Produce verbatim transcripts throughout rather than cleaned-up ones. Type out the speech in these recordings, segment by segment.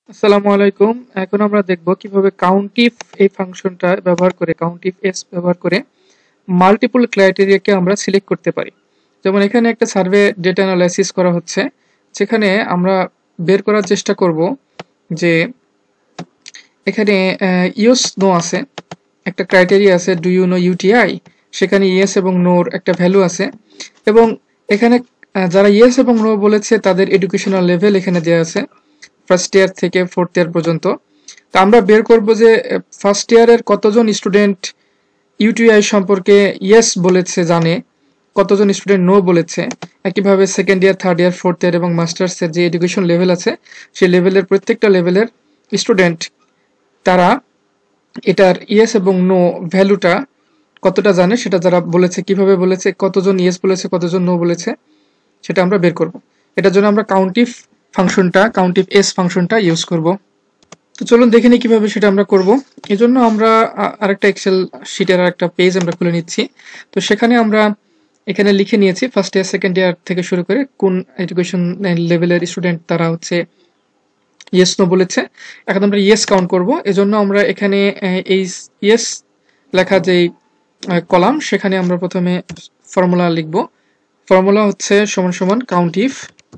আসসালামু আলাইকুম। এখন আমরা দেখব কিভাবে কাউন্টিফ এই ফাংশনটা ব্যবহার করে কাউন্টিফ এস ব্যবহার করে মাল্টিপল ক্রাইটেরিয়াকে আমরা সিলেক্ট করতে পারি। যেমন এখানে একটা সার্ভে ডেটা অ্যানালাইসিস করা হচ্ছে, যেখানে আমরা বের করার চেষ্টা করব যে এখানে ইউস নো আছে, একটা ক্রাইটেরিয়া আছে ডু ইউ নো ইউটিআই, সেখানে ইয়েস এবং নোর একটা ভ্যালু আছে এবং এখানে যারা ইয়েস এবং নো বলেছে তাদের এডুকেশনাল লেভেল এখানে দেওয়া আছে ফার্স্ট ইয়ার থেকে ফোর্থ ইয়ার পর্যন্ত। তো আমরা বের করব যে ফার্স্ট ইয়ারের কতজন স্টুডেন্ট ইউটিআই সম্পর্কে ইয়েস বলেছে জানে, কতজন স্টুডেন্ট নো বলেছে। একইভাবে second year, third year, fourth year এবং মাস্টার্সের যে এডুকেশন লেভেল আছে সেই লেভেলের প্রত্যেকটা লেভেলের স্টুডেন্ট তারা এটার ইয়েস এবং নো ভ্যালুটা কতটা জানে সেটা যারা বলেছে, কিভাবে বলেছে, কতজন ইয়েস বলেছে, কতজন নো বলেছে, সেটা আমরা বের করব। এটার জন্য আমরা কাউন্টিফ ফাংশনটা কাউন্টিফ এস ফাংশনটা ইউজ করব। তো চলুন দেখে নিই কিভাবে সেটা আমরা করব। এই জন্য আমরা আরেকটা এক্সেল শিটের আরেকটা পেজ আমরা খুলে নিচ্ছি। তো সেখানে আমরা এখানে লিখে নিয়েছি ফার্স্ট ইয়ার, সেকেন্ড ইয়ার থেকে শুরু করে কোন এডুকেশন লেভেলের স্টুডেন্ট তারা হচ্ছে ইয়েস নো বলেছে। এখন আমরা ইয়েস কাউন্ট করব। এজন্য আমরা এখানে এই ইয়েস লেখা যেই কলাম সেখানে আমরা প্রথমে ফর্মুলা লিখব। ফর্মুলা হচ্ছে সমান সমান count if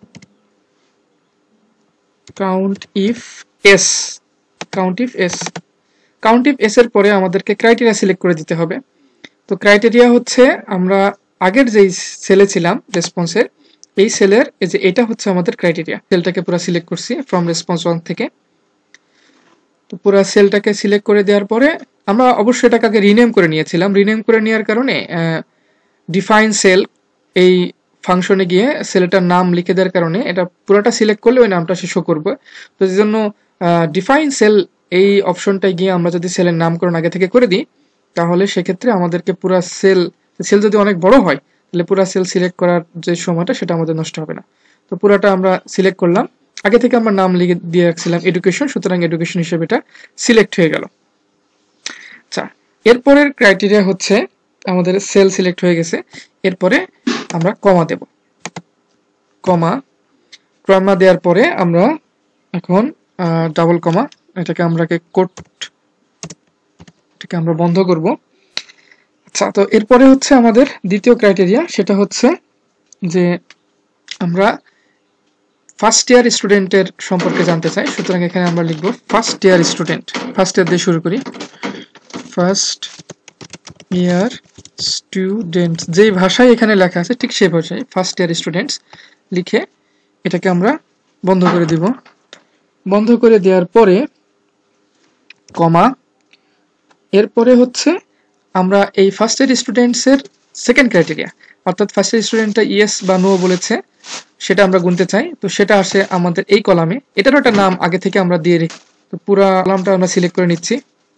count if S count if S count if S এর পরে আমাদেরকে ক্রাইটেরিয়া সিলেক্ট করে দিতে হবে। তো ক্রাইটেরিয়া হচ্ছে আমরা আগের যেই সেলে ছিলাম রেসপন্সের, এই সেলের এই যে এটা হচ্ছে আমাদের ক্রাইটেরিয়া। সেলটাকে পুরো সিলেক্ট করছি ফ্রম রেসপন্স ওয়ান থেকে। তো পুরো সেলটাকে সিলেক্ট করে দেওয়ার পরে আমরা অবশ্যই এটাকে আগে রিনেম করে নিয়েছিলাম। রিনেম করে নেওয়ার কারণে ডিফাইন সেল এই ফাংশনে গিয়ে সেলটার নাম লিখে দেওয়ার কারণে এটা পুরোটা সিলেক্ট করলে ওই নামটা সে শো করবে। তো এই জন্য ডিফাইন সেল এই অপশনটায় গিয়ে আমরা যদি সেলের নামকরণ আগে থেকে করে দিই তাহলে সেক্ষেত্রে আমাদেরকে পুরো সেল সেল যদি অনেক বড় হয় তাহলে পুরো সেল সিলেক্ট করার যে সময়টা সেটা আমাদের নষ্ট হবে না। তো পুরোটা আমরা সিলেক্ট করলাম, আগে থেকে আমরা নাম লিখে দিয়ে রাখছিলাম এডুকেশন, সুতরাং এডুকেশন হিসেবে এটা সিলেক্ট হয়ে গেল। আচ্ছা, এরপরের ক্রাইটেরিয়া হচ্ছে আমাদের সেল সিলেক্ট হয়ে গেছে, এরপরে আমরা কমা দেব। কমা কমা দেওয়ার পরে আমরা এখন ডাবল কমা, এটাকে আমরা কোট এটাকে আমরা বন্ধ করব। আচ্ছা, তো এরপরে হচ্ছে আমাদের দ্বিতীয় ক্রাইটেরিয়া, সেটা হচ্ছে যে আমরা ফার্স্ট ইয়ার স্টুডেন্টের সম্পর্কে জানতে চাই। সুতরাং এখানে আমরা লিখব first year student. First year দিয়ে শুরু করি। ফার্স্ট ইয়ার স্টুডেন্টস, যেই ভাষায় এখানে লেখা আছে ঠিক সেই ভাষায় ফার্স্ট ইয়ার স্টুডেন্টস লিখে এটাকে আমরা বন্ধ করে দিব। বন্ধ করে দেওয়ার পরে কমা, এরপরে হচ্ছে আমরা এই ফার্স্ট ইয়ার স্টুডেন্টসের সেকেন্ড ক্রাইটেরিয়া, অর্থাৎ ফার্স্ট ইয়ার স্টুডেন্টটা ইয়েস বা নো বলেছে সেটা আমরা গুনতে চাই। তো সেটা আসে আমাদের এই কলামে, এটারও একটা নাম আগে থেকে আমরা দিয়ে রেখি। তো পুরো কলামটা আমরা সিলেক্ট করে নিচ্ছি।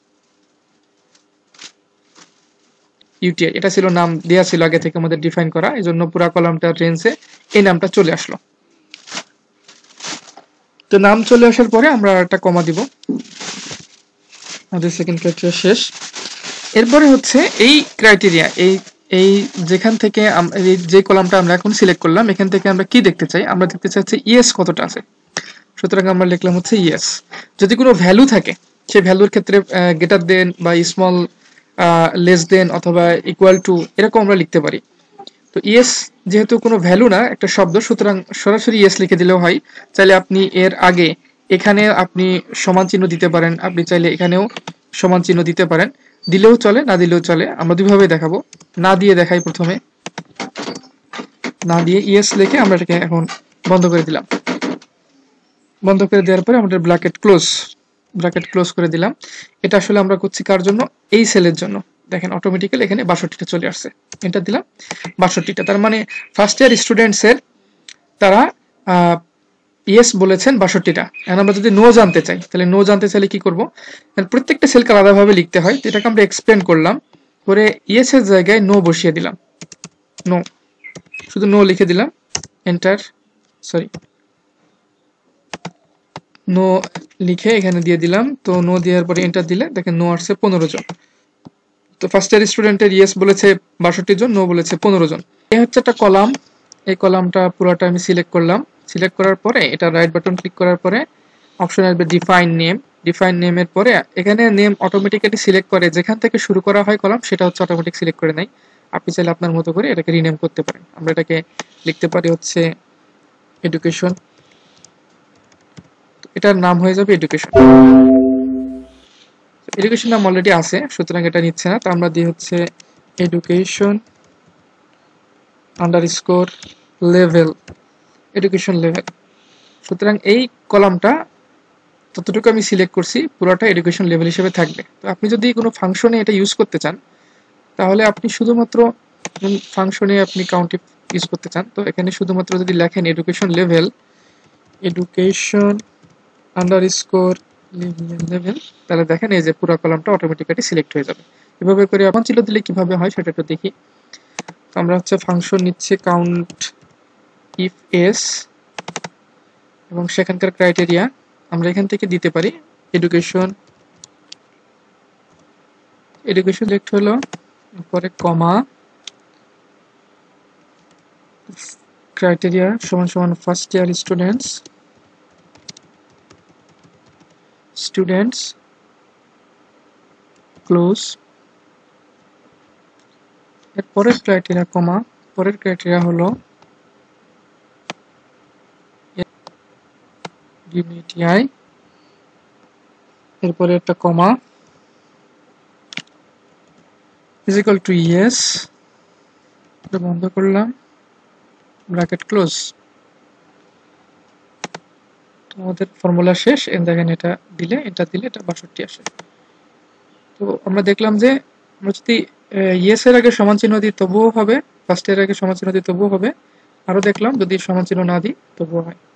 ইউটিআই এটা ছিল নাম দেওয়া ছিল আগে থেকে আমাদের ডিফাইন করা, এই জন্য পুরো কলামটার রেঞ্জে এই নামটা চলে আসলো। তো নাম চলে আসার পরে আমরা একটা কমা দিব, আমাদের সেকেন্ড ক্রাইটেরিয়া শেষ। এরপরে হচ্ছে এই ক্রাইটেরিয়া, এই এই যেখান থেকে যে কলামটা আমরা এখন সিলেক্ট করলাম এখান থেকে আমরা কি দেখতে চাই, আমরা দেখতে চাচ্ছি ইয়েস কতটা আছে। সুতরাং আমরা লিখলাম হচ্ছে ইয়েস। যদি কোনো ভ্যালু থাকে সেই ভ্যালুর ক্ষেত্রে গ্রেটার দেন বা স্মল লেস দেন অথবা ইকুয়াল টু এরকম আমরা লিখতে পারি। তো ইয়েস যেহেতু কোনো ভ্যালু না, একটা শব্দ, সুতরাং সরাসরি ইয়েস লিখে দিলেও হয়। চাইলে আপনি এর আগে এখানে আপনি সমান চিহ্ন দিতে পারেন, আপনি চাইলে এখানেও সমান চিহ্ন দিতে পারেন, দিলেও চলে না দিলেও চলে। আমরা দুইভাবে দেখাবো, না দিয়ে দেখাই। প্রথমে না দিয়ে ইয়েস লিখে আমরা এটাকে এখন বন্ধ করে দিলাম। বন্ধ করে দেওয়ার পরে আমাদের ব্র্যাকেট ক্লোজ ব্র্যাকেট ক্লোজ করে দিলাম। এটা আসলে আমরা করছি কার জন্য, এই সেলের জন্য। দেখেন অটোমেটিক্যালি এখানে বাষট্টিটা চলে আসছে, এন্টার দিলাম বাষট্টিটা। তার মানে ফার্স্ট ইয়ার স্টুডেন্টসের তারা ইয়েস বলেছেন বাষট্টিটা। এখন আমরা যদি নো জানতে চাই তাহলে নো জানতে চাইলে কি করব, প্রত্যেকটা সেলকে আলাদাভাবে লিখতে হয়। এটাকে আমরা এক্সপ্লেন করলাম করে ইয়েস এর জায়গায় নো বসিয়ে দিলাম। নো, শুধু নো লিখে দিলাম, এন্টার সরি নো লিখে এখানে দিয়ে দিলাম। তো নো দেওয়ার পরে এন্টার দিলে দেখেন নো আসছে পনেরো জন। তো ফার্স্ট ইয়ার স্টুডেন্টের ইয়েস বলেছে বাষট্টি জন, নো বলেছে পনেরো জন। এই হচ্ছে একটা কলাম। এই কলামটা পুরোটা আমি সিলেক্ট করলাম। সিলেক্ট করার পরে এটা রাইট বাটন ক্লিক করার পরে অপশন আসবে ডিফাইন নেম। ডিফাইন নেমের পরে এখানে নেম অটোমেটিক্যালি সিলেক্ট করে, যেখান থেকে শুরু করা হয় কলাম সেটা হচ্ছে অটোমেটিক সিলেক্ট করে নেয়। আপনি চাইলে আপনার মতো করে এটাকে রিনেম করতে পারেন। আমরা এটাকে লিখতে পারি হচ্ছে এডুকেশন, এটার নাম হয়ে যাবে এডুকেশন। এডুকেশন নাম অলরেডি আছে, সুতরাং এটা নিচ্ছে না, তো আমরা দিই হচ্ছে education underscore level, education level. সুতরাং এই কলামটা ততটুকু আমি সিলেক্ট করছি পুরোটা এডুকেশন লেভেল হিসেবে থাকবে। তো আপনি যদি কোনো ফাংশনে এটা ইউজ করতে চান তাহলে আপনি শুধুমাত্র ফাংশনে আপনি কাউন্টিভ ইউজ করতে চান, তো এখানে শুধুমাত্র যদি লেখেন education level, education underscore level, তাহলে দেখেন এই যে পুরো কলামটা অটোমেটিক্যালি সিলেক্ট হয়ে যাবে। এভাবে করে এখন ছিল দিলে কিভাবে হয় সেটা একটু দেখি। তো আমরা হচ্ছে ফাংশন নিচ্ছে কাউন্ট ইফ এস, এবং সেখানকার ক্রাইটেরিয়া আমরা এখান থেকে দিতে পারি এডুকেশন, এডুকেশন সিলেক্ট হলো, পরে কমা, ক্রাইটেরিয়া সমান সমান first year students, students close, এর পরের ক্রাইটেরিয়া কমা, পরের ক্রাইটেরিয়া হলো ডিমিটিআই, এরপরে একটা কমা, is equal to yes, এটা বন্ধ করলাম, ব্র্যাকেট ক্লোজ। তো আমাদের ফর্মুলা শেষ। এন্ড দেখেন এটা দিলে, এটা দিলে এটা বাষট্টি আসে। তো আমরা দেখলাম যে আমরা যদি ইয়েস এর আগে সমান চিহ্ন দিই তবুও হবে, ফার্স্ট এর আগে সমান চিহ্ন দিই তবুও হবে, আরো দেখলাম যদি সমান চিহ্ন না দিই তবুও হয়।